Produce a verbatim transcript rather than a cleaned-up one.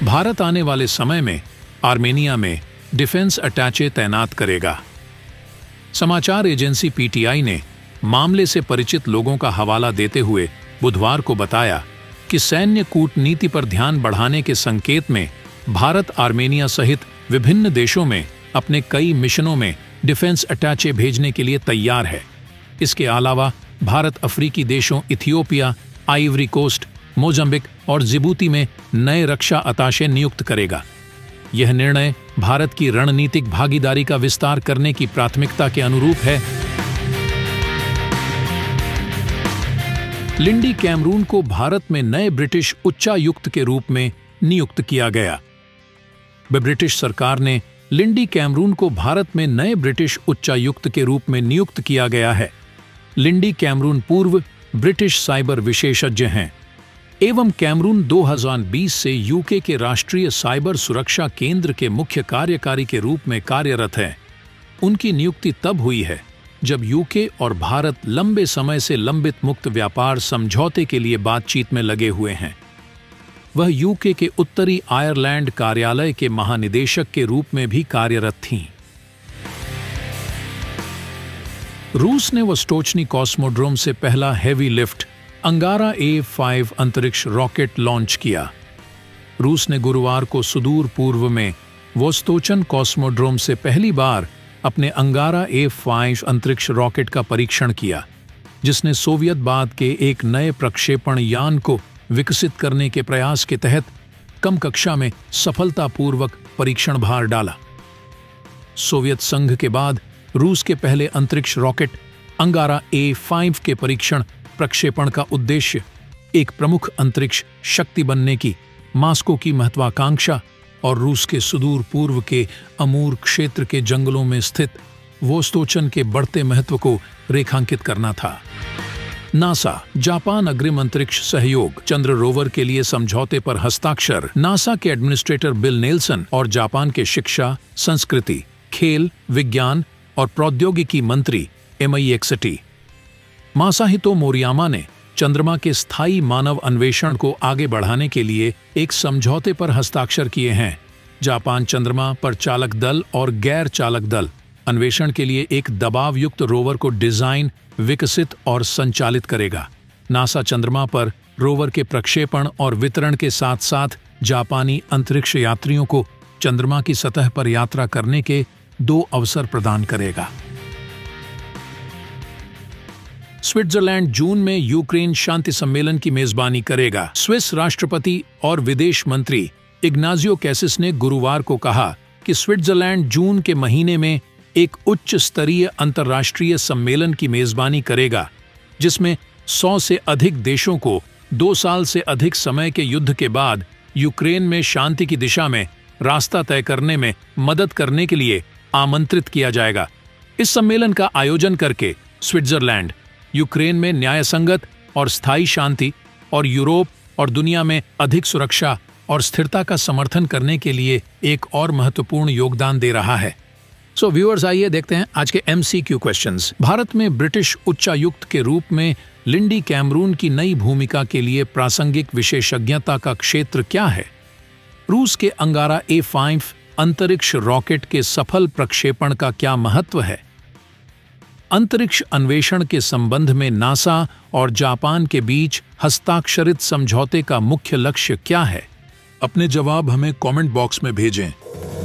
भारत आने वाले समय में आर्मेनिया में डिफेंस अटैचे तैनात करेगा। समाचार एजेंसी पीटीआई ने मामले से परिचित लोगों का हवाला देते हुए बुधवार को बताया कि सैन्य कूटनीति पर ध्यान बढ़ाने के संकेत में भारत आर्मेनिया सहित विभिन्न देशों में अपने कई मिशनों में डिफेंस अटैचे भेजने के लिए तैयार है। इसके अलावा भारत अफ्रीकी देशों इथियोपिया, आइवरी कोस्ट, मोजाम्बिक और जिबूती में नए रक्षा अताशे नियुक्त करेगा। यह निर्णय भारत की रणनीतिक भागीदारी का विस्तार करने की प्राथमिकता के अनुरूप है। लिंडी कैमरून को भारत में नए ब्रिटिश उच्चायुक्त के रूप में नियुक्त किया गया। ब्रिटिश सरकार ने लिंडी कैमरून को भारत में नए ब्रिटिश उच्चायुक्त के रूप में नियुक्त किया गया है। लिंडी कैमरून पूर्व ब्रिटिश साइबर विशेषज्ञ हैं एवं कैमरून दो हज़ार बीस से यूके के राष्ट्रीय साइबर सुरक्षा केंद्र के मुख्य कार्यकारी के रूप में कार्यरत हैं। उनकी नियुक्ति तब हुई है जब यूके और भारत लंबे समय से लंबित मुक्त व्यापार समझौते के लिए बातचीत में लगे हुए हैं। वह यूके के उत्तरी आयरलैंड कार्यालय के महानिदेशक के रूप में भी कार्यरत थीं। रूस ने वोस्टोचनी कॉस्मोड्रोम से पहला heavy lift Angara A five अंतरिक्ष रॉकेट लॉन्च किया। रूस ने गुरुवार को सुदूर पूर्व में वोस्टोचन कॉस्मोड्रोम से पहली बार अपने अंगारा ए फाइव अंतरिक्ष रॉकेट का परीक्षण किया, जिसने सोवियत बाद के एक नए प्रक्षेपण यान को विकसित करने के प्रयास के तहत कम कक्षा में सफलतापूर्वक परीक्षण भार डाला। सोवियत संघ के बाद रूस के पहले अंतरिक्ष रॉकेट अंगारा ए फाइव के परीक्षण प्रक्षेपण का उद्देश्य एक प्रमुख अंतरिक्ष शक्ति बनने की मास्को की महत्वाकांक्षा और रूस के सुदूर पूर्व के अमूर क्षेत्र के जंगलों में स्थित वोस्टोचन के बढ़ते महत्व को रेखांकित करना था। नासा जापान अग्रिम अंतरिक्ष सहयोग चंद्र रोवर के लिए समझौते पर हस्ताक्षर। नासा के एडमिनिस्ट्रेटर बिल नेल्सन और जापान के शिक्षा, संस्कृति, खेल, विज्ञान और प्रौद्योगिकी मंत्री एमई एक्सटी मासाहितो मोरियामा ने चंद्रमा के स्थायी मानव अन्वेषण को आगे बढ़ाने के लिए एक समझौते पर हस्ताक्षर किए हैं। जापान चंद्रमा पर चालक दल और गैर चालक दल अन्वेषण के लिए एक दबाव युक्त रोवर को डिजाइन, विकसित और संचालित करेगा। नासा चंद्रमा पर रोवर के प्रक्षेपण और वितरण के साथ साथ जापानी अंतरिक्ष यात्रियों को चंद्रमा की सतह पर यात्रा करने के दो अवसर प्रदान करेगा। स्विट्जरलैंड जून में यूक्रेन शांति सम्मेलन की मेजबानी करेगा। स्विस राष्ट्रपति और विदेश मंत्री इग्नाजियो कैसिस ने गुरुवार को कहा कि स्विट्जरलैंड जून के महीने में एक उच्च स्तरीय अंतर्राष्ट्रीय सम्मेलन की मेजबानी करेगा, जिसमें सौ से अधिक देशों को दो साल से अधिक समय के युद्ध के बाद यूक्रेन में शांति की दिशा में रास्ता तय करने में मदद करने के लिए आमंत्रित किया जाएगा। इस सम्मेलन का आयोजन करके स्विट्जरलैंड यूक्रेन में न्यायसंगत और स्थायी शांति और यूरोप और दुनिया में अधिक सुरक्षा और स्थिरता का समर्थन करने के लिए एक और महत्वपूर्ण योगदान दे रहा है। सो व्यूअर्स, आइए देखते हैं आज के एमसीक्यू क्वेश्चंस। भारत में ब्रिटिश उच्चायुक्त के रूप में लिंडी कैमरून की नई भूमिका के लिए प्रासंगिक विशेषज्ञता का क्षेत्र क्या है? रूस के अंगारा ए फाइव अंतरिक्ष रॉकेट के सफल प्रक्षेपण का क्या महत्व है? अंतरिक्ष अन्वेषण के संबंध में नासा और जापान के बीच हस्ताक्षरित समझौते का मुख्य लक्ष्य क्या है? अपने जवाब हमें कमेंट बॉक्स में भेजें।